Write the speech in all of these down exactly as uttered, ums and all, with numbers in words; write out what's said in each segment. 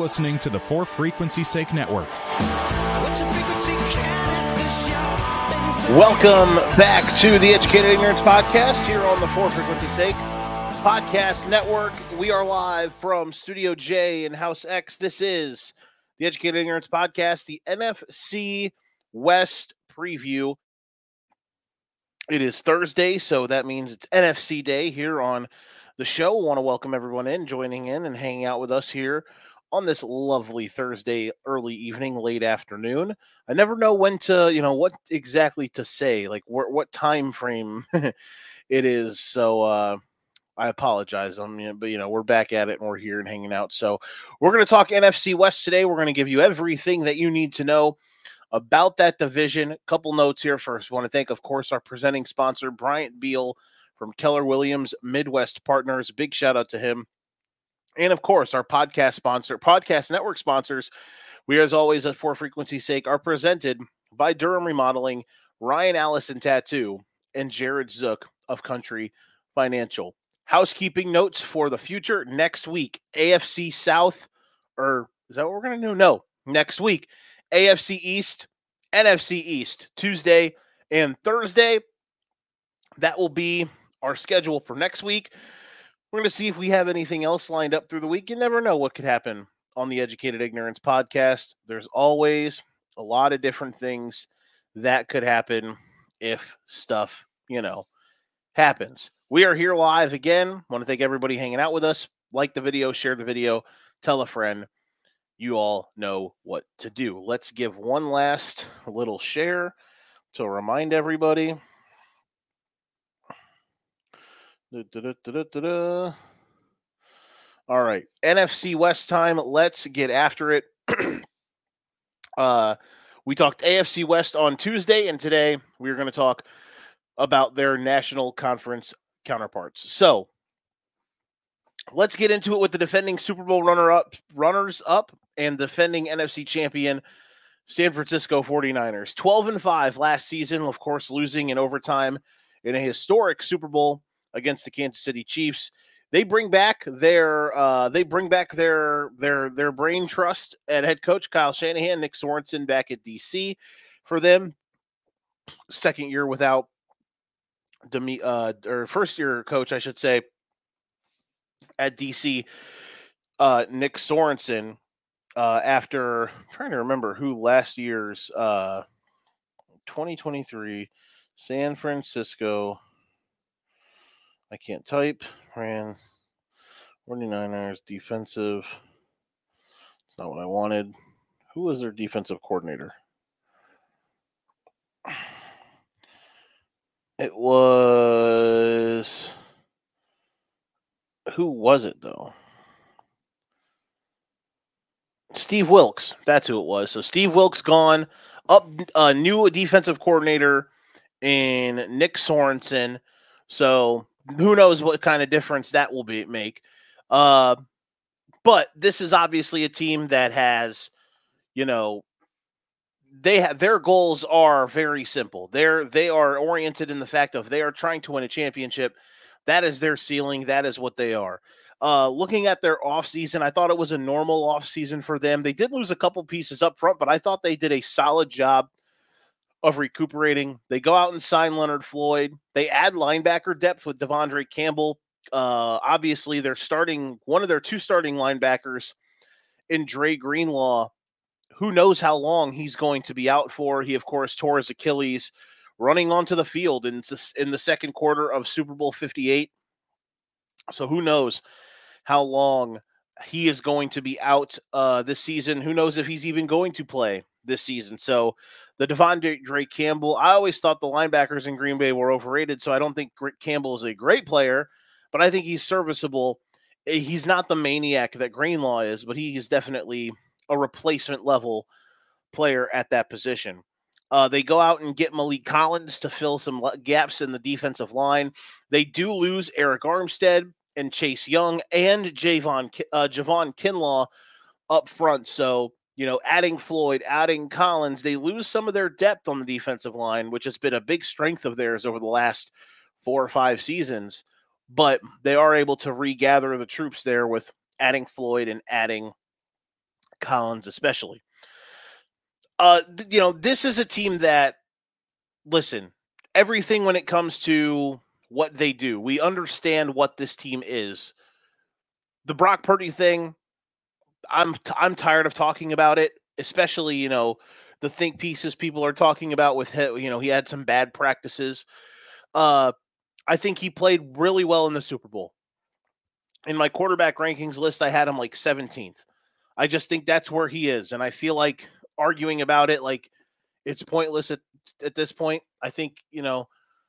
listening to the For Frequency's Sake Network. Welcome back to the Educated Ignorance Podcast here on the For Frequency's Sake Podcast Network. We are live from Studio J in House X. This is the Educated Ignorance Podcast, the N F C West preview. It is Thursday, so that means it's N F C Day here on the show. I want to welcome everyone in, joining in and hanging out with us here on this lovely Thursday, early evening, late afternoon. I never know when to, you know, what exactly to say, like wh- what time frame it is. So uh, I apologize. I mean, but, you know, we're back at it and we're here and hanging out. So we're going to talk N F C West today. We're going to give you everything that you need to know about that division. A couple notes here first. I want to thank, of course, our presenting sponsor, Bryant Beal from Keller Williams Midwest Partners. Big shout out to him. And, of course, our podcast sponsor, podcast network sponsors. We, as always, at For Frequency's Sake, are presented by Durham Remodeling, Ryan Allison Tattoo, and Jared Zook of Country Financial. Housekeeping notes for the future. Next week, A F C South, or is that what we're going to do? No, next week. A F C East, N F C East, Tuesday and Thursday. That will be our schedule for next week. We're going to see if we have anything else lined up through the week. You never know what could happen on the Educated Ignorance Podcast. There's always a lot of different things that could happen if stuff, you know, happens. We are here live again. I want to thank everybody hanging out with us. Like the video, share the video, tell a friend. You all know what to do. Let's give one last little share to remind everybody. Da, da, da, da, da, da. All right, N F C West time. Let's get after it. uh, we talked A F C West on Tuesday, and today we're going to talk about their national conference counterparts. So let's get into it with the defending Super Bowl runner-up, runners-up and defending N F C champion San Francisco forty-niners. twelve and five last season, of course, losing in overtime in a historic Super Bowl against the Kansas City Chiefs. They bring back their uh, they bring back their their their brain trust at head coach Kyle Shanahan, Nick Sorensen back at D C for them. Second year without Demi, uh, or first year coach, I should say, at D C, uh, Nick Sorensen. Uh, after I'm trying to remember who last year's uh, twenty twenty-three San Francisco, I can't type, ran forty-niners defensive. It's not what I wanted. Who was their defensive coordinator? It was, who was it though? Steve Wilks. That's who it was. So Steve Wilks gone, up a new defensive coordinator in Nick Sorensen. So who knows what kind of difference that will be make. Uh, but this is obviously a team that has, you know, they have their goals are very simple. They're they are oriented in the fact of they are trying to win a championship. That is their ceiling. That is what they are. Uh, looking at their offseason, I thought it was a normal offseason for them. They did lose a couple pieces up front, but I thought they did a solid job of recuperating. They go out and sign Leonard Floyd. They add linebacker depth with Devondre Campbell. Uh, obviously, they're starting one of their two starting linebackers in Dre Greenlaw. Who knows how long he's going to be out for? He, of course, tore his Achilles running onto the field in, in the second quarter of Super Bowl fifty-eight. So who knows how long he is going to be out uh, this season. Who knows if he's even going to play this season. So the Devondre Campbell, I always thought the linebackers in Green Bay were overrated, so I don't think Campbell is a great player, but I think he's serviceable. He's not the maniac that Greenlaw is, but he is definitely a replacement level player at that position. Uh, they go out and get Malik Collins to fill some gaps in the defensive line. They do lose Eric Armstead and Chase Young and Javon, uh, Javon Kinlaw up front. So, you know, adding Floyd, adding Collins, they lose some of their depth on the defensive line, which has been a big strength of theirs over the last four or five seasons. But they are able to regather the troops there with adding Floyd and adding Collins especially. Uh, th- you know, this is a team that, listen, everything when it comes to what they do, we understand what this team is. The Brock Purdy thing, I'm t- I'm tired of talking about it, especially, you know, the think pieces people are talking about with him. You know, he had some bad practices. Uh, I think he played really well in the Super Bowl. In my quarterback rankings list, I had him like seventeenth. I just think that's where he is, and I feel like arguing about it, like, it's pointless at at this point. I think, you know,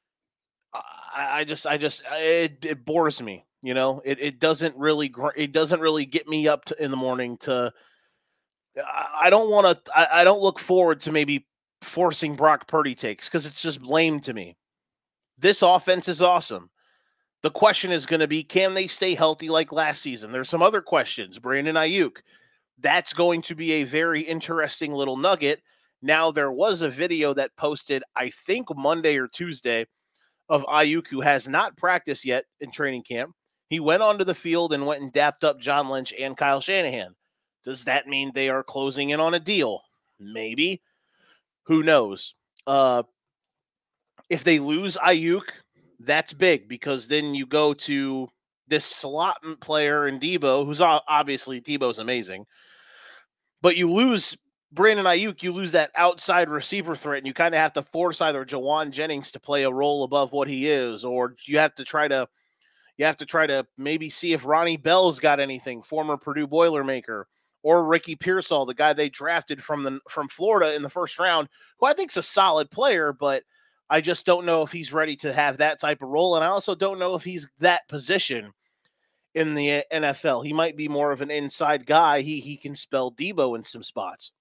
I, I just I just it, it bores me. You know, it it doesn't really gr- it doesn't really get me up to, in the morning to. I I don't want to. I, I don't look forward to maybe forcing Brock Purdy takes because it's just lame to me. This offense is awesome. The question is going to be, can they stay healthy like last season? There's some other questions. Brandon Ayuk. That's going to be a very interesting little nugget. Now, there was a video that posted, I think Monday or Tuesday, of Ayuk, who has not practiced yet in training camp. He went onto the field and went and dapped up John Lynch and Kyle Shanahan. Does that mean they are closing in on a deal? Maybe. Who knows? Uh, if they lose Ayuk, that's big because then you go to this slot player in Debo, who's obviously Debo's amazing, but you lose Brandon Ayuk, you lose that outside receiver threat, and you kind of have to force either Jawan Jennings to play a role above what he is, or you have to try to you have to try to maybe see if Ronnie Bell's got anything, former Purdue Boilermaker, or Ricky Pearsall, the guy they drafted from the from Florida in the first round, who I think is a solid player, but I just don't know if he's ready to have that type of role, and I also don't know if he's that position in the N F L. He might be more of an inside guy. He he can spell Debo in some spots.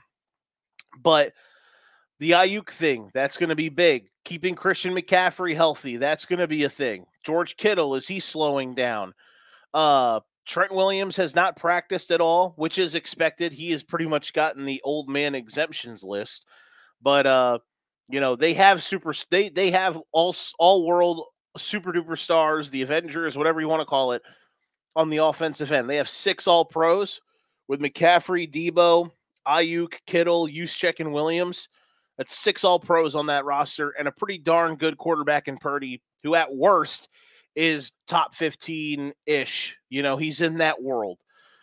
But the Ayuk thing, that's going to be big. Keeping Christian McCaffrey healthy, that's going to be a thing. George Kittle, is he slowing down? Uh, Trent Williams has not practiced at all, which is expected. He has pretty much gotten the old man exemptions list. But uh, you know, they have super they they have all all world super duper stars, the Avengers, whatever you want to call it, on the offensive end. They have six all pros with McCaffrey, Debo, Ayuk, Kittle, Juszczyk, and Williams. That's six all pros on that roster and a pretty darn good quarterback in Purdy, who at worst is top fifteen-ish. You know, he's in that world,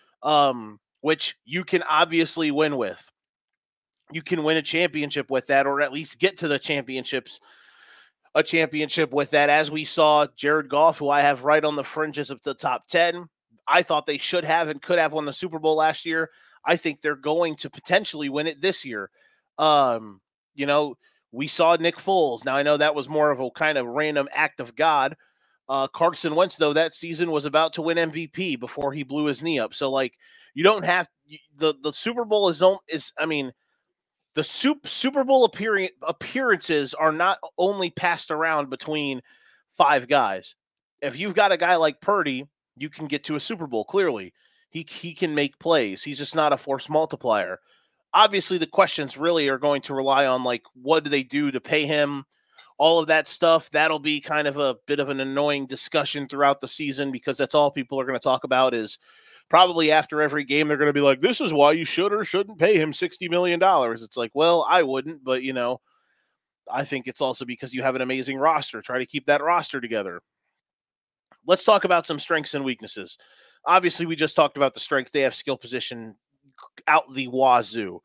um, which you can obviously win with. You can win a championship with that, or at least get to the championships, a championship with that. As we saw, Jared Goff, who I have right on the fringes of the top ten, I thought they should have and could have won the Super Bowl last year. I think they're going to potentially win it this year. Um, you know, we saw Nick Foles. Now, I know that was more of a kind of random act of God. Uh, Carson Wentz, though, that season was about to win M V P before he blew his knee up. So, like, you don't have the the Super Bowl is is I mean, the Super Bowl appearance, appearances are not only passed around between five guys. If you've got a guy like Purdy, you can get to a Super Bowl. Clearly, he he can make plays. He's just not a force multiplier. Obviously, the questions really are going to rely on, like, what do they do to pay him? All of that stuff. That'll be kind of a bit of an annoying discussion throughout the season because that's all people are going to talk about is probably after every game, they're going to be like, this is why you should or shouldn't pay him sixty million dollars. It's like, well, I wouldn't, but, you know, I think it's also because you have an amazing roster. Try to keep that roster together. Let's talk about some strengths and weaknesses. Obviously, we just talked about the strength. They have skill position out the wazoo.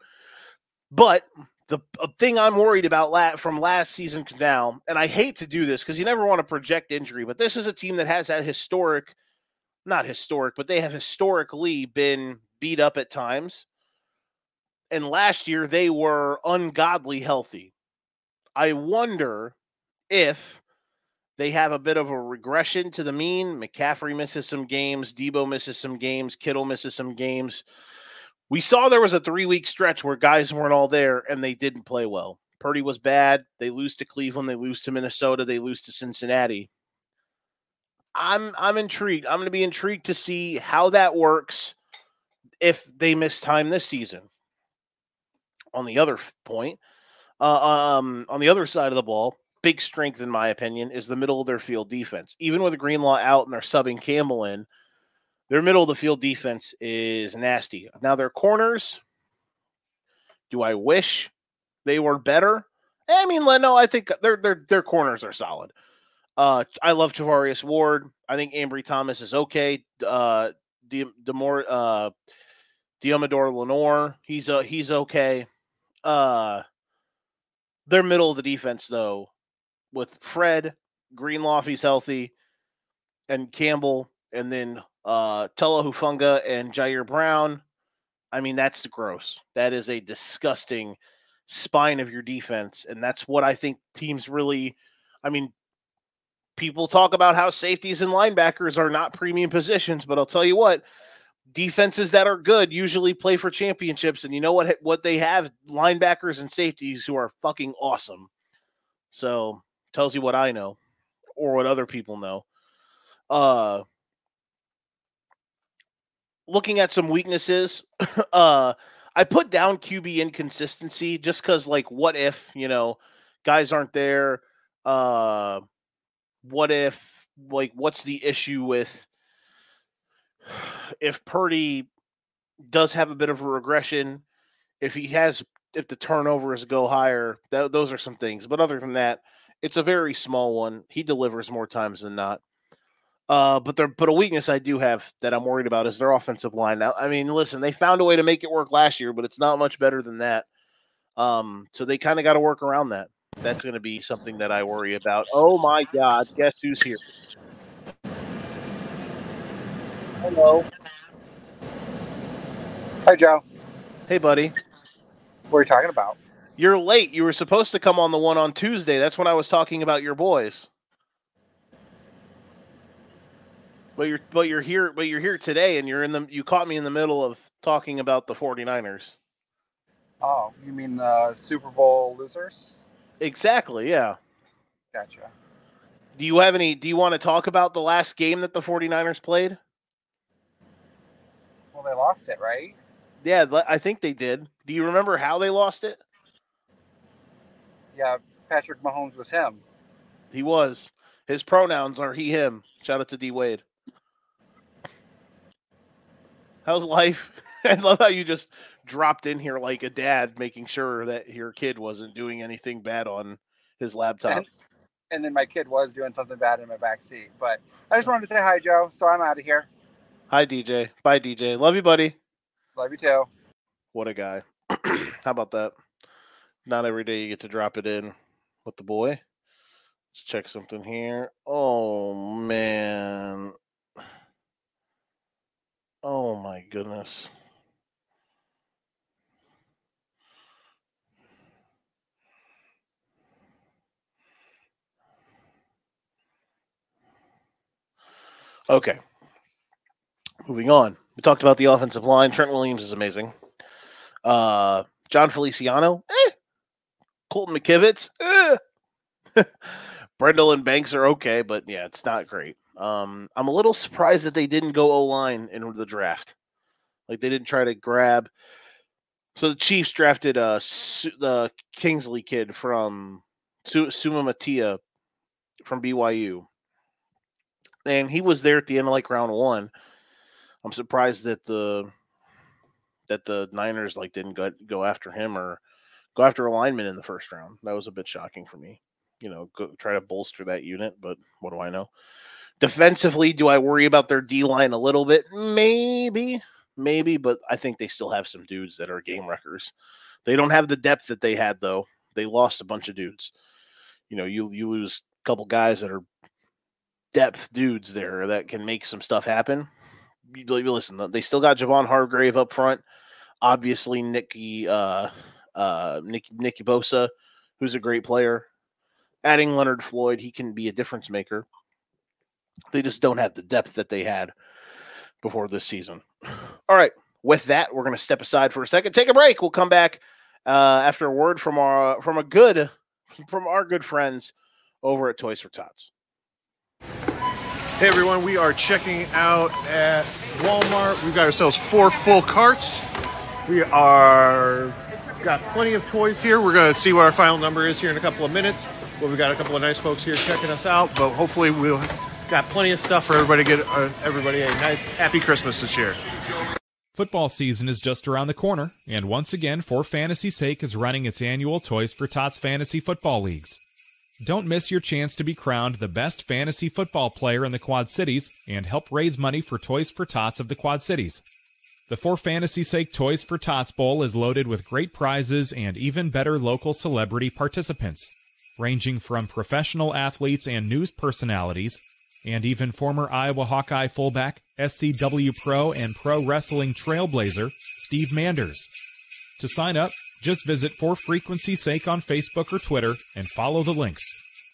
But the thing I'm worried about from last season to now, and I hate to do this because you never want to project injury, but this is a team that has that historic, not historic, but they have historically been beat up at times. And last year, they were ungodly healthy. I wonder if they have a bit of a regression to the mean. McCaffrey misses some games. Debo misses some games. Kittle misses some games. We saw there was a three-week stretch where guys weren't all there and they didn't play well. Purdy was bad. They lose to Cleveland. They lose to Minnesota. They lose to Cincinnati. I'm I'm intrigued. I'm going to be intrigued to see how that works if they miss time this season. On the other point, uh, um, on the other side of the ball, big strength, in my opinion, is the middle of their field defense. Even with Greenlaw out and they're subbing Campbell in, Their middle of the field defense is nasty. Now their corners, do I wish they were better? I mean, no, I think their their their corners are solid. Uh, I love Javarius Ward. I think Ambry Thomas is okay. Uh, De, Demore, uh, Diamador Lenore, he's uh, he's okay. Uh, their middle of the defense, though, with Fred, Greenlaw, he's healthy, and Campbell, and then uh, Tella Hufunga and Jair Brown. I mean, that's gross. That is a disgusting spine of your defense, and that's what I think teams really. I mean, people talk about how safeties and linebackers are not premium positions, but I'll tell you what. Defenses that are good usually play for championships, and you know what? What they have linebackers and safeties who are fucking awesome. So tells you what I know, or what other people know. Uh, looking at some weaknesses, uh, I put down Q B inconsistency just because, like, what if you know guys aren't there? Uh, what if like what's the issue with? If Purdy does have a bit of a regression, if he has, if the turnovers go higher, that, those are some things. But other than that, it's a very small one. He delivers more times than not. Uh, but there, but a weakness I do have that I'm worried about is their offensive line. Now, I mean, listen, they found a way to make it work last year, but it's not much better than that. Um, so they kind of got to work around that. That's going to be something that I worry about. Oh my God, guess who's here? Hello. Hi, Joe. Hey, buddy. What are you talking about? You're late. You were supposed to come on the one on Tuesday. That's when I was talking about your boys. But you're but you're here but you're here today, and you're in the you caught me in the middle of talking about the 49ers. Oh, you mean the Super Bowl losers? Exactly, yeah. Gotcha. Do you have any do you want to talk about the last game that the 49ers played? Well, they lost it, right? Yeah, I think they did. Do you remember how they lost it? Yeah, Patrick Mahomes was him. He was. His pronouns are he, him. Shout out to D. Wade. How's life? I love how you just dropped in here like a dad, making sure that your kid wasn't doing anything bad on his laptop. And, and then my kid was doing something bad in my back seat. But I just wanted to say hi, Joe, so I'm out of here. Hi, D J. Bye, D J. Love you, buddy. Love you, too. What a guy. How about that? Not every day you get to drop it in with the boy. Let's check something here. Oh, man. Oh, my goodness. Okay. Moving on. We talked about the offensive line. Trent Williams is amazing. Uh, John Feliciano, eh. Colton McKivitz, eh. Brendel and Banks are okay, but yeah, it's not great. Um, I'm a little surprised that they didn't go O-line in the draft. Like, they didn't try to grab. So the Chiefs drafted uh, the Kingsley kid from Suma Matia from B Y U. And he was there at the end of like round one. I'm surprised that the that the Niners like didn't go, go after him or go after a lineman in the first round. That was a bit shocking for me. You know, go, try to bolster that unit, but what do I know? Defensively, do I worry about their D-line a little bit? Maybe, maybe, but I think they still have some dudes that are game wreckers. They don't have the depth that they had, though. They lost a bunch of dudes. You know, you you lose a couple guys that are depth dudes there that can make some stuff happen. You, listen, they still got Javon Hargrave up front. Obviously, Nicky, uh, uh, Nicky, Nicky Bosa, who's a great player. Adding Leonard Floyd, he can be a difference maker. They just don't have the depth that they had before this season. All right. With that, we're going to step aside for a second, take a break. We'll come back uh, after a word from our from a good from our good friends over at Toys for Tots. Hey everyone, we are checking out at Walmart. We've got ourselves four full carts. We are got plenty of toys here. We're going to see what our final number is here in a couple of minutes. Well, we've got a couple of nice folks here checking us out, but hopefully we'll got plenty of stuff for everybody to get uh, everybody a nice, happy Christmas this year. Football season is just around the corner, and once again, For Fantasy's Sake is running its annual Toys for Tots Fantasy Football Leagues. Don't miss your chance to be crowned the best fantasy football player in the Quad Cities and help raise money for Toys for Tots of the Quad Cities. The For Fantasy's Sake Toys for Tots Bowl is loaded with great prizes and even better local celebrity participants, ranging from professional athletes and news personalities, and even former Iowa Hawkeye fullback, S C W Pro and Pro Wrestling Trailblazer, Steve Manders. To sign up, just visit For Frequency's Sake on Facebook or Twitter and follow the links.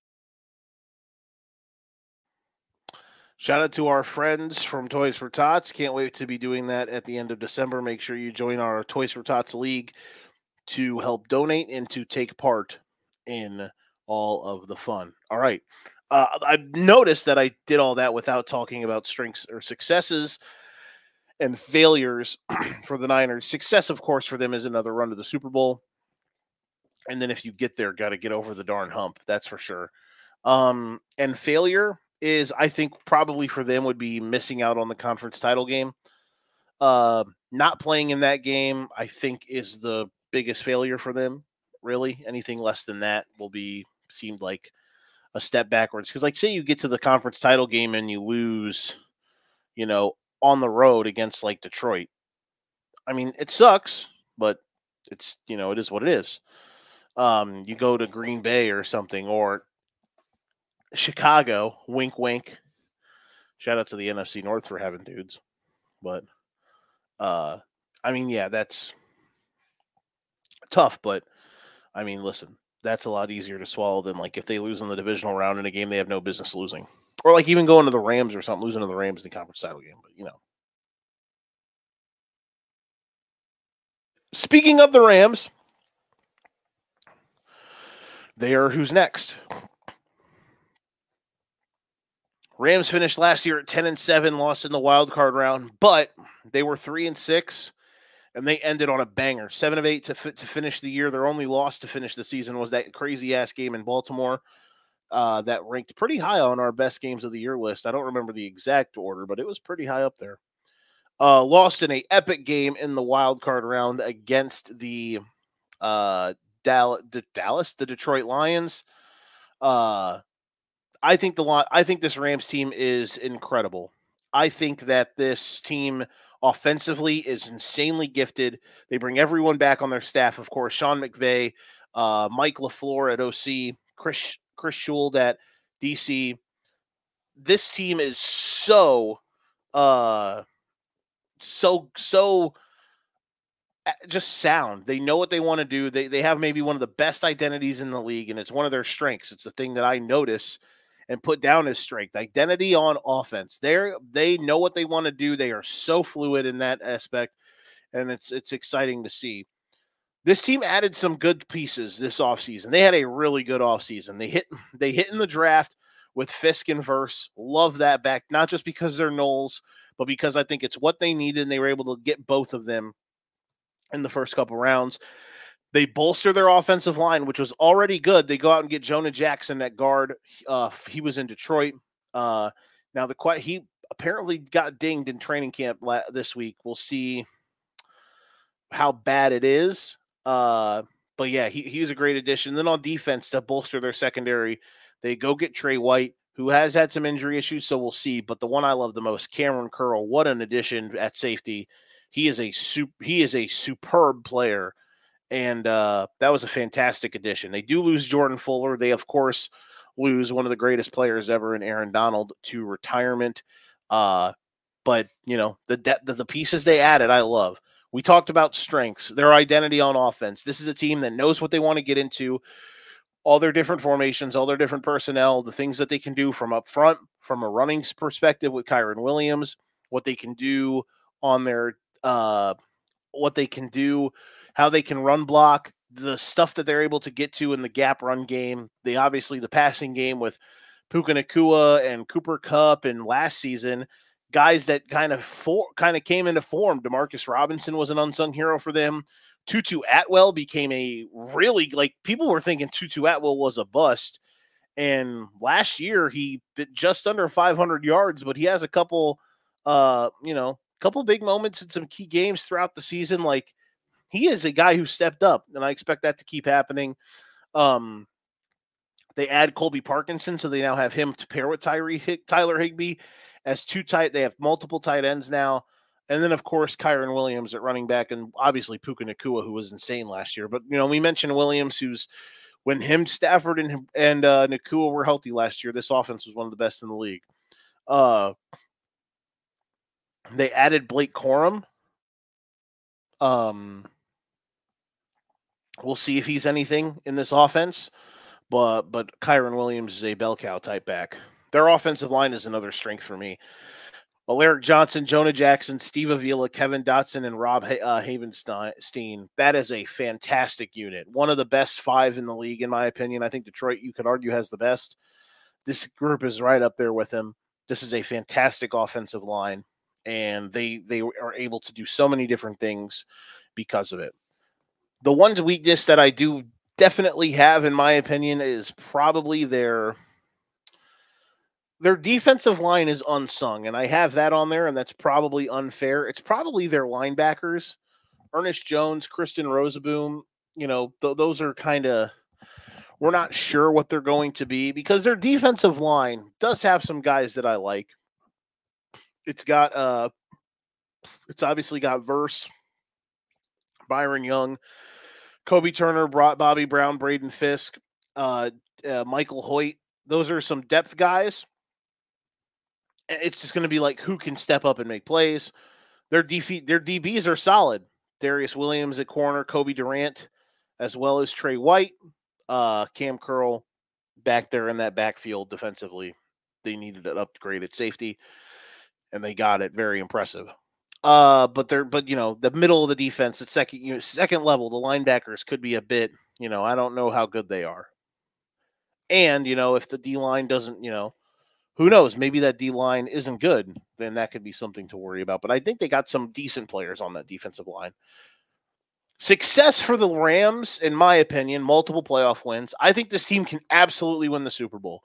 Shout out to our friends from Toys for Tots. Can't wait to be doing that at the end of December. Make sure you join our Toys for Tots League to help donate and to take part in all of the fun. All right. Uh, I've noticed that I did all that without talking about strengths or successes and failures for the Niners. Success, of course, for them is another run to the Super Bowl. And then if you get there, got to get over the darn hump. That's for sure. Um, and failure is, I think, probably for them would be missing out on the conference title game. Uh, not playing in that game, I think, is the biggest failure for them, really. Anything less than that will be seemed like a step backwards. Because, like, say you get to the conference title game and you lose, you know, on the road against, like, Detroit. I mean, it sucks, but it's, you know, it is what it is. Um, you go to Green Bay or something, or Chicago, wink, wink. Shout out to the N F C North for having dudes. But, uh, I mean, yeah, that's tough, but, I mean, listen. That's a lot easier to swallow than, like, if they lose in the divisional round in a game they have no business losing. Or, like, even going to the Rams or something, losing to the Rams in the conference title game. But, you know. Speaking of the Rams, they are who's next. Rams finished last year at ten and seven, lost in the wild card round, but they were three and six. And they ended on a banger, seven of eight to fi- to finish the year. Their only loss to finish the season was that crazy-ass game in Baltimore uh, that ranked pretty high on our best games of the year list. I don't remember the exact order, but it was pretty high up there. Uh, lost in a epic game in the wild card round against the uh, Dallas, the Dallas, the Detroit Lions. Uh, I think the I think this Rams team is incredible. I think that this team offensively is insanely gifted. They bring everyone back on their staff, of course. Sean McVay, uh, Mike LaFleur at O C, Chris Chris Schuld at D C. This team is so, uh, so, so just sound. They know what they want to do. They they have maybe one of the best identities in the league, and it's one of their strengths. It's the thing that I notice and put down as strength, identity on offense. They're, they know what they want to do. They are so fluid in that aspect, and it's it's exciting to see. This team added some good pieces this offseason. They had a really good offseason. They hit they hit in the draft with Fisk and Verse. Love that back, not just because they're Knowles, but because I think it's what they needed, and they were able to get both of them in the first couple rounds. They bolster their offensive line, which was already good. They go out and get Jonah Jackson at guard. Uh, he was in Detroit. Uh, now, the he apparently got dinged in training camp la- this week. We'll see how bad it is. Uh, but, yeah, he, he's a great addition. Then on defense, to bolster their secondary, they go get Trey White, who has had some injury issues, so we'll see. But the one I love the most, Cameron Curl, what an addition at safety. He is a sup- he is a superb player. And uh, that was a fantastic addition. They do lose Jordan Fuller. They, of course, lose one of the greatest players ever in Aaron Donald to retirement. Uh, but, you know, the depth of the pieces they added, I love. We talked about strengths, their identity on offense. This is a team that knows what they want to get into, all their different formations, all their different personnel, the things that they can do from up front, from a running perspective with Kyron Williams, what they can do on their uh, what they can do, how they can run block, the stuff that they're able to get to in the gap run game. They obviously the passing game with Puka Nacua and Cooper Kupp and last season, guys that kind of for, kind of came into form. Demarcus Robinson was an unsung hero for them. Tutu Atwell became a really, like, people were thinking Tutu Atwell was a bust, And last year he did just under five hundred yards, but he has a couple, uh, you know, couple big moments in some key games throughout the season. Like, he is a guy who stepped up, and I expect that to keep happening. Um, they add Colby Parkinson, so they now have him to pair with Tyree Tyler Higbee as two tight. They have multiple tight ends now. And then, of course, Kyron Williams at running back, and obviously Puka Nacua, who was insane last year. But, you know, we mentioned Williams, who's when him, Stafford, and and uh, Nacua were healthy last year, this offense was one of the best in the league. Uh, they added Blake Corum. Um, we'll see if he's anything in this offense. But but Kyron Williams is a bell cow type back. Their offensive line is another strength for me. Alaric Johnson, Jonah Jackson, Steve Avila, Kevin Dotson, and Rob uh, Havenstein. That is a fantastic unit. One of the best five in the league, in my opinion. I think Detroit, you could argue, has the best. This group is right up there with him. This is a fantastic offensive line, and they they are able to do so many different things because of it. The one weakness that I do definitely have, in my opinion, is probably their their defensive line is unsung, and I have that on there, and that's probably unfair. It's probably their linebackers, Ernest Jones, Kristen Roseboom. You know, th- those are kind of, we're not sure what they're going to be because their defensive line does have some guys that I like. It's got, uh, it's obviously got Verse, Byron Young, Kobe Turner, Bobby Brown, Braden Fisk, uh, uh, Michael Hoyt. Those are some depth guys. It's just going to be like who can step up and make plays. Their defeat, their D Bs are solid. Darius Williams at corner, Kobe Durant, as well as Trey White, uh, Cam Curl back there in that backfield defensively. They needed an upgrade at safety, and they got it. Very impressive. Uh, but they're but you know the middle of the defense at second you know, second level, the linebackers could be a bit. You know, I don't know how good they are. And you know if the D line doesn't, you know. Who knows? Maybe that D-line isn't good. Then that could be something to worry about. But I think they got some decent players on that defensive line. Success for the Rams, in my opinion, multiple playoff wins. I think this team can absolutely win the Super Bowl.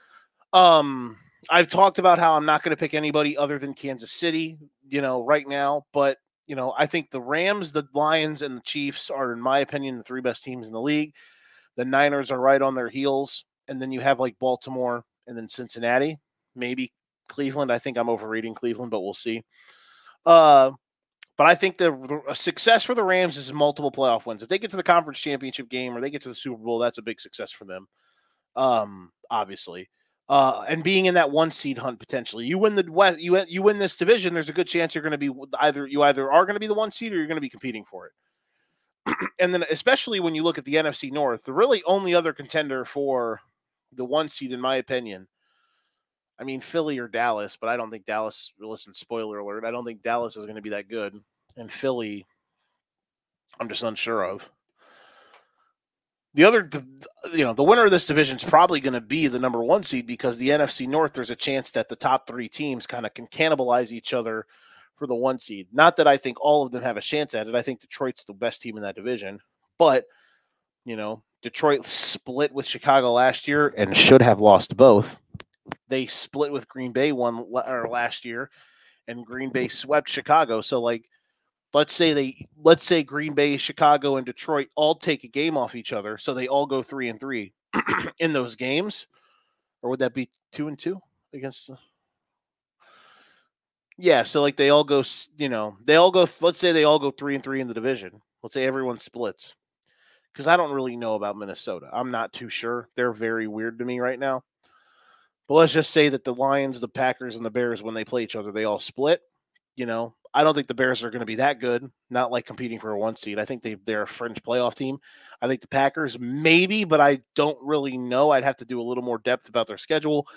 Um, I've talked about how I'm not going to pick anybody other than Kansas City, you know, right now. But, you know, I think the Rams, the Lions, and the Chiefs are, in my opinion, the three best teams in the league. The Niners are right on their heels. And then you have, like, Baltimore and then Cincinnati, maybe Cleveland. I think I'm overrating Cleveland, but we'll see. Uh, but I think the, the success for the Rams is multiple playoff wins. If they get to the conference championship game or they get to the Super Bowl, that's a big success for them, um, obviously. Uh, and being in that one seed hunt potentially, you win the West, you you win this division. There's a good chance you're going to be either you either are going to be the one seed or you're going to be competing for it. And then, especially when you look at the N F C North, the really only other contender for the one seed, in my opinion, I mean, Philly or Dallas, but I don't think Dallas, listen, spoiler alert, I don't think Dallas is going to be that good. And Philly, I'm just unsure of. The other, you know, the winner of this division is probably going to be the number one seed because the N F C North, there's a chance that the top three teams kind of can cannibalize each other for the one seed. Not that I think all of them have a chance at it. I think Detroit's the best team in that division. But, you know, Detroit split with Chicago last year and should have lost both. They split with Green Bay one or last year, and Green Bay swept Chicago. So, like, let's say they let's say Green Bay, Chicago, and Detroit all take a game off each other, so they all go three and three in those games, or would that be two and two against? The... Yeah, so like they all go, you know, they all go. Let's say they all go three and three in the division. Let's say everyone splits. Because I don't really know about Minnesota. I'm not too sure. They're very weird to me right now. But let's just say that the Lions, the Packers, and the Bears, when they play each other, they all split. You know, I don't think the Bears are going to be that good. Not like competing for a one seed. I think they, they're a fringe playoff team. I think the Packers maybe, but I don't really know. I'd have to do a little more depth about their schedule.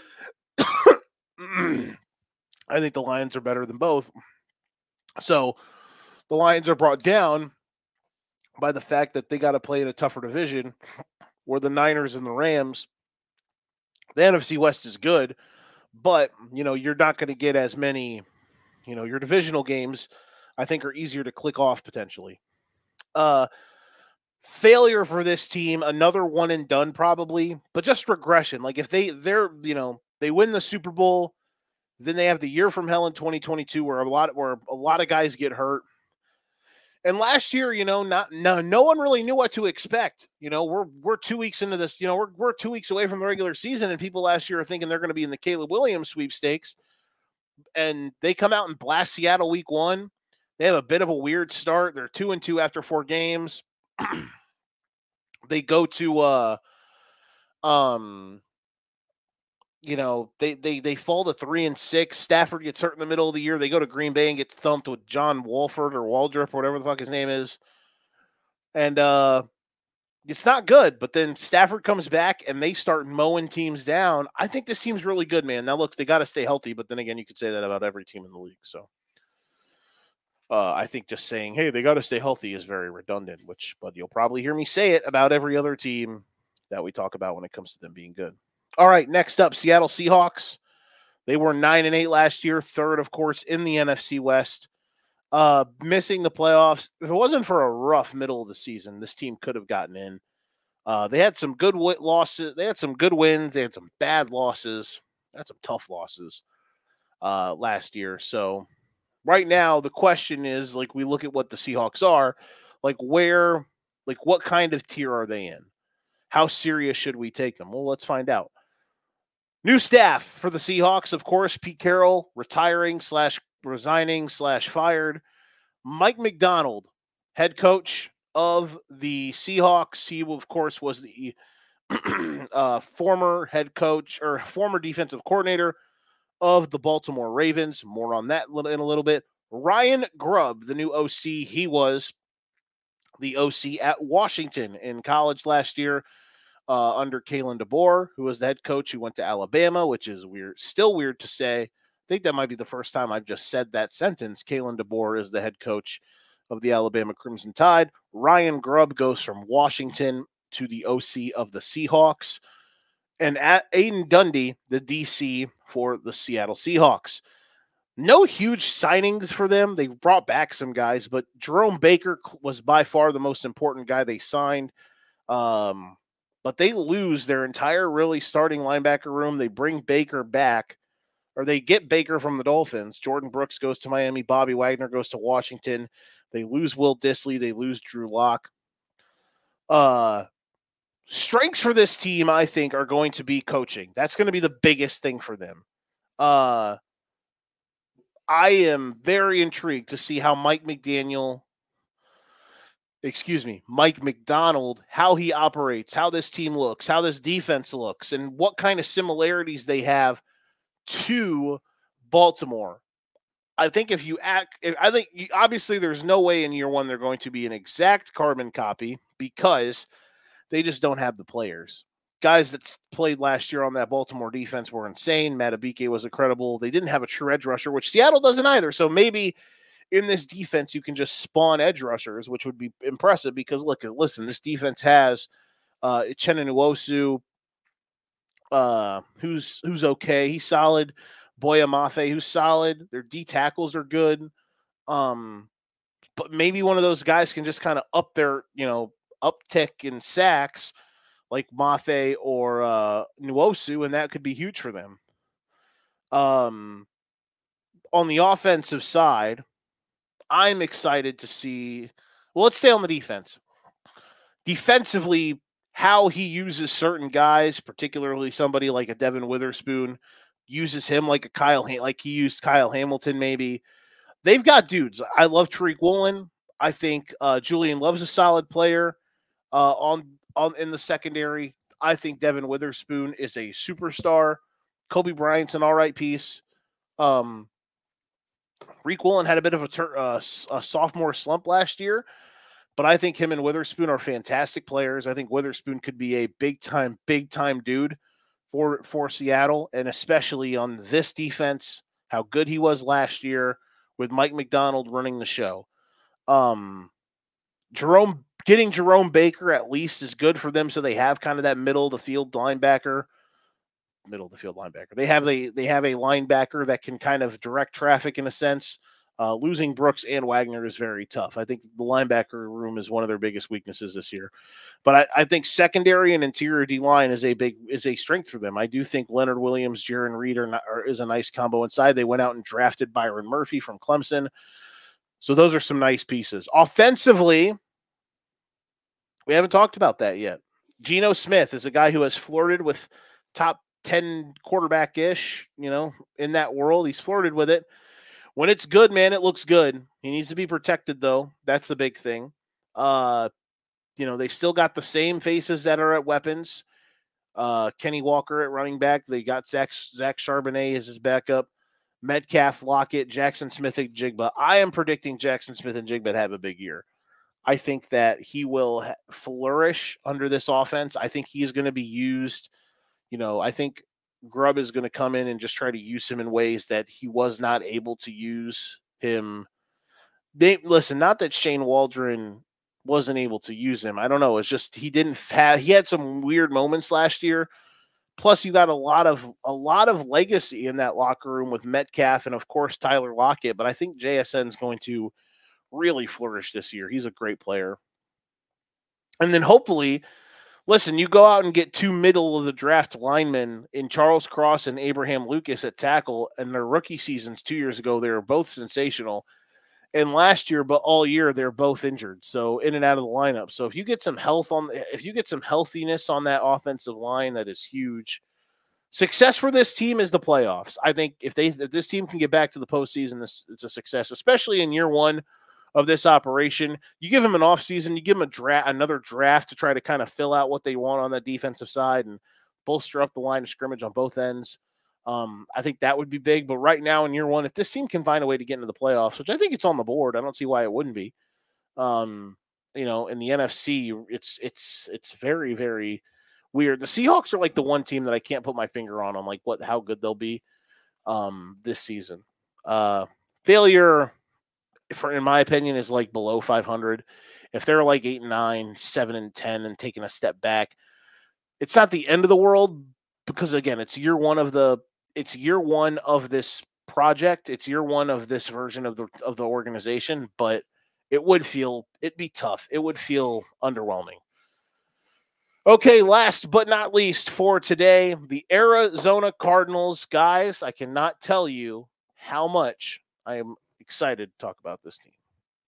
I think the Lions are better than both. So the Lions are brought down by the fact that they got to play in a tougher division where the Niners and the Rams, the N F C West is good, but, you know, you're not going to get as many, you know, your divisional games, I think, are easier to click off potentially. Uh, failure for this team, another one and done probably, but just regression. Like if they they're, you know, they win the Super Bowl, then they have the year from hell in twenty twenty-two where a lot where a lot of guys get hurt. And last year, you know, not no no one really knew what to expect. You know, we're we're two weeks into this, you know, we're we're two weeks away from the regular season, and people last year are thinking they're going to be in the Caleb Williams sweepstakes. And they come out and blast Seattle week one. They have a bit of a weird start. They're two and two after four games. They go to uh um you know, they they they fall to three and six. Stafford gets hurt in the middle of the year. They go to Green Bay and get thumped with John Wolford or Waldrop or whatever the fuck his name is. And uh it's not good, but then Stafford comes back and they start mowing teams down. I think this team's really good, man. Now look, they got to stay healthy, but then again, you could say that about every team in the league. So uh, I think just saying, hey, they got to stay healthy is very redundant, which, but you'll probably hear me say it about every other team that we talk about when it comes to them being good. All right, next up, Seattle Seahawks. They were nine and eight last year, third, of course, in the N F C West. Uh, missing the playoffs. If it wasn't for a rough middle of the season, this team could have gotten in. Uh, they had some good w- losses. They had some good wins. They had some bad losses. They had some tough losses uh, last year. So right now, the question is, like, we look at what the Seahawks are, like, where, like, what kind of tier are they in? How serious should we take them? Well, let's find out. New staff for the Seahawks, of course, Pete Carroll retiring slash resigning slash fired. Mike McDonald, head coach of the Seahawks. He, of course, was the uh, former head coach or former defensive coordinator of the Baltimore Ravens. More on that in a little bit. Ryan Grubb, the new O C. He was the O C at Washington in college last year. Uh, under Kalen DeBoer, who was the head coach who went to Alabama, which is weird, still weird to say. I think that might be the first time I've just said that sentence. Kalen DeBoer is the head coach of the Alabama Crimson Tide. Ryan Grubb goes from Washington to the O C of the Seahawks. And at Aiden Gundy, the D C for the Seattle Seahawks. No huge signings for them. They brought back some guys, but Jerome Baker was by far the most important guy they signed. Um... But they lose their entire really starting linebacker room. They bring Baker back, or they get Baker from the Dolphins. Jordan Brooks goes to Miami. Bobby Wagner goes to Washington. They lose Will Dissly. They lose Drew Lock. Uh, strengths for this team, I think, are going to be coaching. That's going to be the biggest thing for them. Uh, I am very intrigued to see how Mike McDaniel... excuse me, Mike McDonald, how he operates, how this team looks, how this defense looks, and what kind of similarities they have to Baltimore. I think if you act, if, I think you, obviously there's no way in year one they're going to be an exact carbon copy because they just don't have the players. Guys that played last year on that Baltimore defense were insane. Matabike was incredible. They didn't have a true edge rusher, which Seattle doesn't either. So maybe in this defense, you can just spawn edge rushers, which would be impressive because, look, listen, this defense has uh, Uchenna Nwosu, uh, who's who's okay. He's solid. Boya Mafe, who's solid. Their D tackles are good. Um, but maybe one of those guys can just kind of up their, you know, uptick in sacks like Mafe or uh, Nwosu, and that could be huge for them. Um, on the offensive side, I'm excited to see, well, let's stay on the defense. Defensively, how he uses certain guys, particularly somebody like a Devin Witherspoon, uses him like a Kyle, like he used Kyle Hamilton maybe. They've got dudes. I love Tariq Woolen. I think uh, Julian Love's a solid player uh, on, on in the secondary. I think Devin Witherspoon is a superstar. Kobe Bryant's an all right piece. Um, Reek Woolen had a bit of a, ter- uh, a sophomore slump last year, but I think him and Witherspoon are fantastic players. I think Witherspoon could be a big-time, big-time dude for, for Seattle, and especially on this defense, how good he was last year with Mike McDonald running the show. Um, Jerome getting Jerome Baker at least is good for them, so they have kind of that middle-of-the-field linebacker. Middle of the field linebacker. They have a they have a linebacker that can kind of direct traffic in a sense. Uh, losing Brooks and Wagner is very tough. I think the linebacker room is one of their biggest weaknesses this year. But I, I think secondary and interior D-line is a big is a strength for them. I do think Leonard Williams, Jaron Reed are not, are, is a nice combo inside. They went out and drafted Byron Murphy from Clemson. So those are some nice pieces. Offensively, we haven't talked about that yet. Geno Smith is a guy who has flirted with top ten quarterback-ish, you know, in that world. He's flirted with it. When it's good, man, it looks good. He needs to be protected, though. That's the big thing. Uh, you know, they still got the same faces that are at weapons. Uh, Kenny Walker at running back. They got Zach, Zach Charbonnet as his backup. Metcalf, Lockett, Jackson Smith, and Jigba. I am predicting Jackson Smith and Jigba have a big year. I think that he will ha- flourish under this offense. I think he is going to be used. You know, I think Grubb is going to come in and just try to use him in ways that he was not able to use him. They, listen, not that Shane Waldron wasn't able to use him. I don't know. It's just he didn't have. He had some weird moments last year. Plus, you got a lot of a lot of legacy in that locker room with Metcalf and, of course, Tyler Lockett. But I think J S N is going to really flourish this year. He's a great player. And then hopefully, listen, you go out and get two middle of the draft linemen in Charles Cross and Abraham Lucas at tackle, and their rookie seasons two years ago, they were both sensational. And last year, but all year, they're both injured. So in and out of the lineup. So if you get some health on, if you get some healthiness on that offensive line, that is huge. Success for this team is the playoffs. I think if they, if this team can get back to the postseason, this it's a success, especially in year one of this operation. You give them an offseason, you give them a draft, another draft to try to kind of fill out what they want on the defensive side and bolster up the line of scrimmage on both ends. Um, I think that would be big. But right now in year one, if this team can find a way to get into the playoffs, which I think it's on the board, I don't see why it wouldn't be. Um, you know, in the N F C, it's it's it's very, very weird. The Seahawks are like the one team that I can't put my finger on on like what how good they'll be um, this season. Uh, failure, for in my opinion, is like below five hundred. If they're like eight and nine, seven and ten, and taking a step back, it's not the end of the world because again, it's year one of the it's year one of this project. It's year one of this version of the of the organization, but it would feel it'd be tough. It would feel underwhelming. Okay, last but not least for today, the Arizona Cardinals. Guys, I cannot tell you how much I am excited to talk about this team.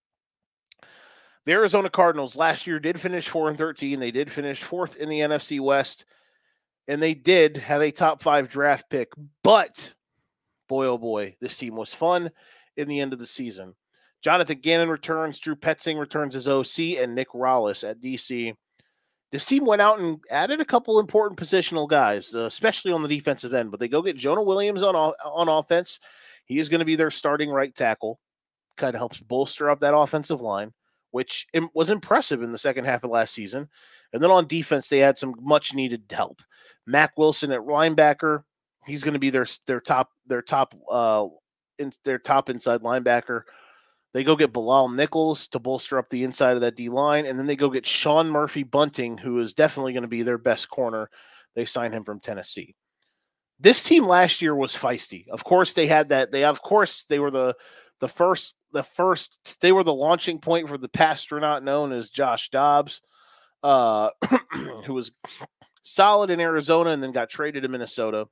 The Arizona Cardinals last year did finish four and thirteen. They did finish fourth in the N F C West, and they did have a top five draft pick. But, boy, oh boy, this team was fun in the end of the season. Jonathan Gannon returns, Drew Petzing returns as O C, and Nick Rallis at D C. This team went out and added a couple important positional guys, uh, especially on the defensive end. But they go get Jonah Williams on, on offense. He is going to be their starting right tackle. Kind of helps bolster up that offensive line, which was impressive in the second half of last season. And then on defense, they had some much-needed help. Mac Wilson at linebacker. He's going to be their their top their top uh in, their top inside linebacker. They go get Bilal Nichols to bolster up the inside of that D-line, and then they go get Sean Murphy Bunting, who is definitely going to be their best corner. They signed him from Tennessee. This team last year was feisty. Of course, they had that. They of course they were the the first the first they were the launching point for the pastronaut known as Josh Dobbs, uh, who was solid in Arizona and then got traded to Minnesota.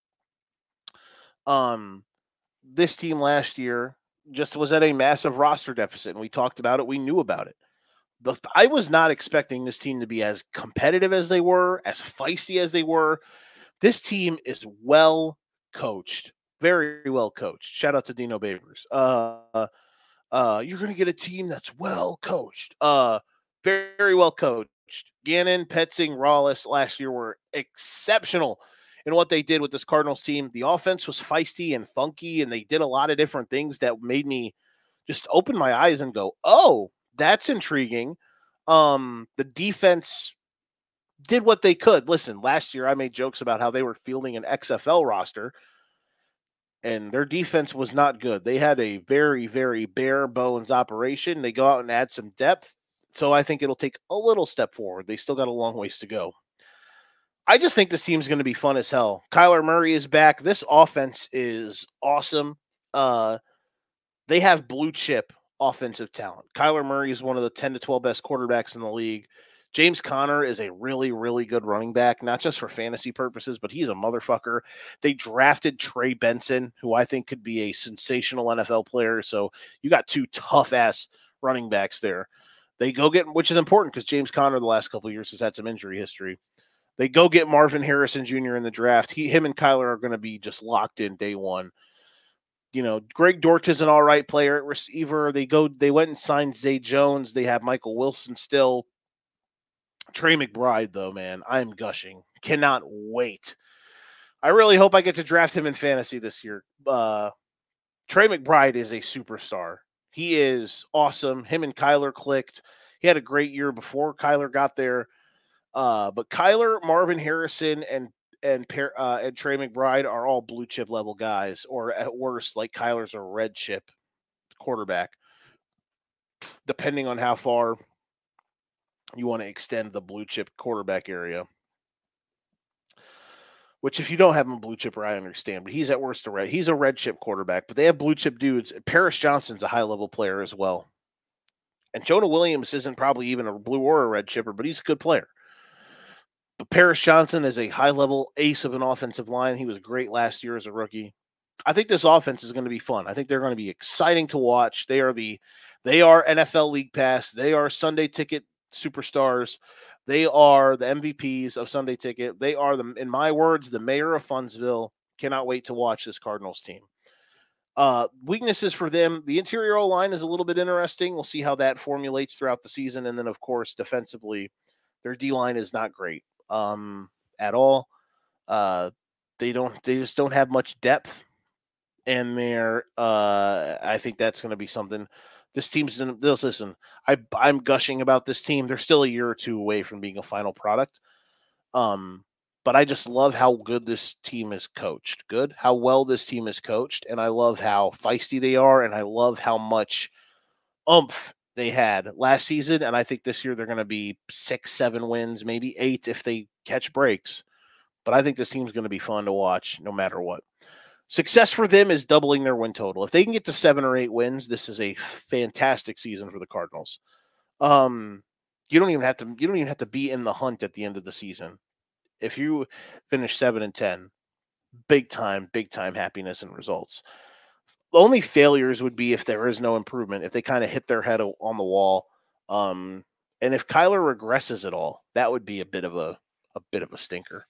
Um, this team last year just was at a massive roster deficit, and we talked about it. We knew about it. But I was not expecting this team to be as competitive as they were, as feisty as they were. This team is well coached, very well coached. Shout out to Dino Babers. Uh, uh, you're going to get a team that's well coached, uh, very, very well coached. Gannon, Petzing, Rallis last year were exceptional in what they did with this Cardinals team. The offense was feisty and funky, and they did a lot of different things that made me just open my eyes and go, oh, that's intriguing. Um, the defense did what they could. Listen, last year I made jokes about how they were fielding an X F L roster, and their defense was not good. They had a very, very bare bones operation. They go out and add some depth, so I think it'll take a little step forward. They still got a long ways to go. I just think this team's going to be fun as hell. Kyler Murray is back. This offense is awesome. Uh, they have blue chip offensive talent. Kyler Murray is one of the ten to twelve best quarterbacks in the league. James Conner is a really, really good running back, not just for fantasy purposes, but he's a motherfucker. They drafted Trey Benson, who I think could be a sensational N F L player. So you got two tough-ass running backs there. They go get, which is important because James Conner the last couple of years has had some injury history. They go get Marvin Harrison Junior in the draft. He, him and Kyler are going to be just locked in day one. You know, Greg Dortch is an all right player at receiver. They go, they went and signed Zay Jones. They have Michael Wilson still. Trey McBride, though, man, I'm gushing. Cannot wait. I really hope I get to draft him in fantasy this year. Uh, Trey McBride is a superstar. He is awesome. Him and Kyler clicked. He had a great year before Kyler got there. Uh, but Kyler, Marvin Harrison, and and uh, and Trey McBride are all blue chip level guys, or at worst, like Kyler's a red chip quarterback, depending on how far you want to extend the blue chip quarterback area. Which, if you don't have him a blue chipper, I understand. But he's at worst a red. He's a red chip quarterback. But they have blue chip dudes. Paris Johnson's a high level player as well. And Jonah Williams isn't probably even a blue or a red chipper, but he's a good player. But Paris Johnson is a high level ace of an offensive line. He was great last year as a rookie. I think this offense is going to be fun. I think they're going to be exciting to watch. They are the, they are N F L League Pass. They are Sunday Ticket superstars. They are the M V Ps of Sunday Ticket. They are, the, in my words, the mayor of Funsville. Cannot wait to watch this Cardinals team. Uh, weaknesses for them. The interior O-line is a little bit interesting. We'll see how that formulates throughout the season. And then, of course, defensively, their D-line is not great um, at all. Uh, they don't. They just don't have much depth. And they're, uh, I think that's going to be something. This team's in this. Listen, I, I'm gushing about this team. They're still a year or two away from being a final product. Um, but I just love how good this team is coached. Good, how well this team is coached, and I love how feisty they are, and I love how much oomph they had last season. And I think this year they're going to be six, seven wins, maybe eight if they catch breaks. But I think this team's going to be fun to watch no matter what. Success for them is doubling their win total. If they can get to seven or eight wins, this is a fantastic season for the Cardinals. Um, you don't even have to. You don't even have to be in the hunt at the end of the season. If you finish seven and ten, big time, big time happiness and results. The only failures would be if there is no improvement. If they kind of hit their head on the wall, um, and if Kyler regresses at all, that would be a bit of a a bit of a stinker.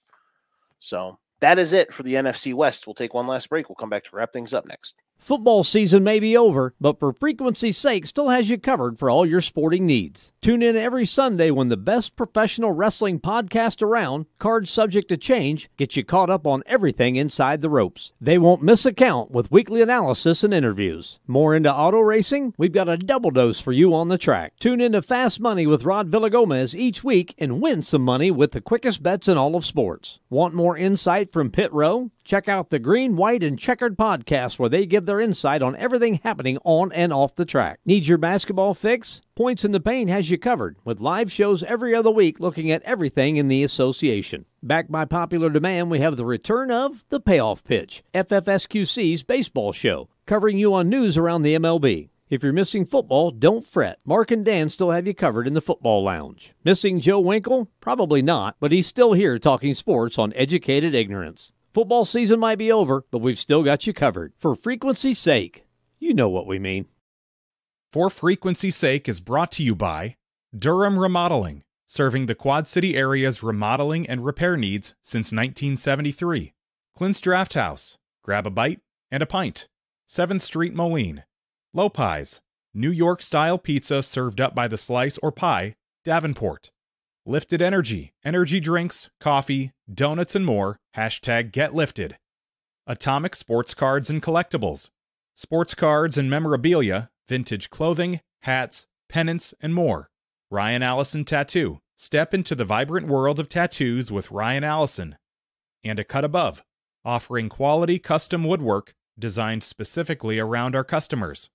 So. That is it for the N F C West. We'll take one last break. We'll come back to wrap things up next. Football season may be over, but for frequency's sake, still has you covered for all your sporting needs. Tune in every Sunday when the best professional wrestling podcast around, Cards Subject to Change, gets you caught up on everything inside the ropes. They won't miss a count with weekly analysis and interviews. More into auto racing? We've got a double dose for you on the track. Tune in to Fast Money with Rod Villagomez each week and win some money with the quickest bets in all of sports. Want more insight from Pit Row? Check out the Green, White, and Checkered podcast where they give their insight on everything happening on and off the track. Need your basketball fix? Points in the Paint has you covered with live shows every other week looking at everything in the association. Backed by popular demand, we have the return of The Payoff Pitch, F F S Q C's baseball show, covering you on news around the M L B. If you're missing football, don't fret. Mark and Dan still have you covered in the football lounge. Missing Joe Winkle? Probably not, but he's still here talking sports on Educated Ignorance. Football season might be over, but we've still got you covered. For frequency's sake, you know what we mean. For Frequency's Sake is brought to you by Durham Remodeling, serving the Quad City area's remodeling and repair needs since nineteen seventy-three. Clint's Draft House, grab a bite and a pint. seventh Street Moline. Lopez, New York-style pizza served up by the slice or pie, Davenport. Lifted Energy, energy drinks, coffee, donuts, and more. Hashtag Get Lifted. Atomic Sports Cards and Collectibles. Sports cards and memorabilia, vintage clothing, hats, pennants, and more. Ryan Allison Tattoo. Step into the vibrant world of tattoos with Ryan Allison. And A Cut Above, offering quality custom woodwork designed specifically around our customers.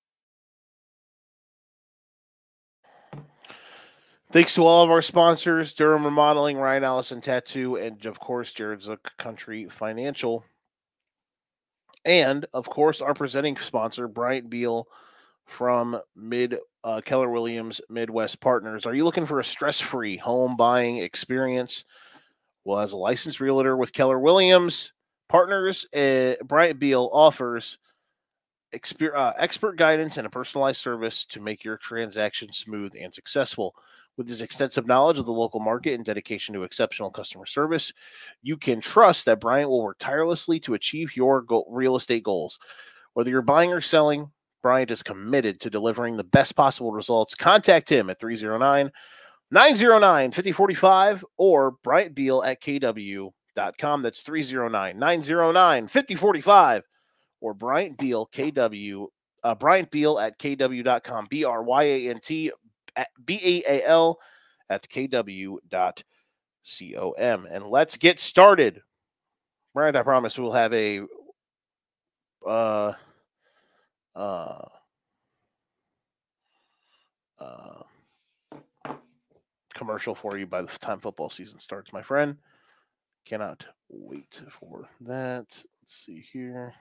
Thanks to all of our sponsors, Durham Remodeling, Ryan Allison Tattoo, and of course, Jared's Country Financial. And, of course, our presenting sponsor, Bryant Beal from Mid uh, Keller Williams Midwest Partners. Are you looking for a stress-free home buying experience? Well, as a licensed realtor with Keller Williams Partners, uh, Bryant Beal offers exper- uh, expert guidance and a personalized service to make your transaction smooth and successful. With his extensive knowledge of the local market and dedication to exceptional customer service, you can trust that Bryant will work tirelessly to achieve your go- real estate goals. Whether you're buying or selling, Bryant is committed to delivering the best possible results. Contact him at three oh nine, nine oh nine, five oh four five or Bryant Beal at K W dot com. That's three oh nine, nine oh nine, five oh four five or Bryant Beal, K W, uh, Bryant Beal at K W dot com. B R Y A N T B A A L at K W dot com. And let's get started. Bryant, I promise we'll have a uh, uh, uh, commercial for you by the time football season starts, my friend. Cannot wait for that. Let's see here.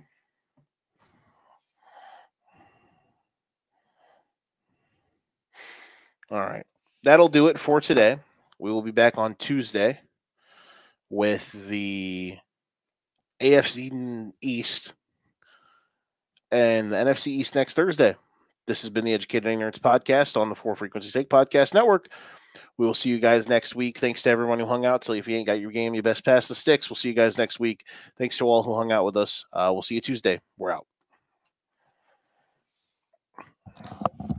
All right. That'll do it for today. We will be back on Tuesday with the A F C East and the N F C East next Thursday. This has been the Educated Ignorance Podcast on the For Frequency Sake Podcast Network. We will see you guys next week. Thanks to everyone who hung out. So if you ain't got your game, you best pass the sticks. We'll see you guys next week. Thanks to all who hung out with us. Uh, we'll see you Tuesday. We're out.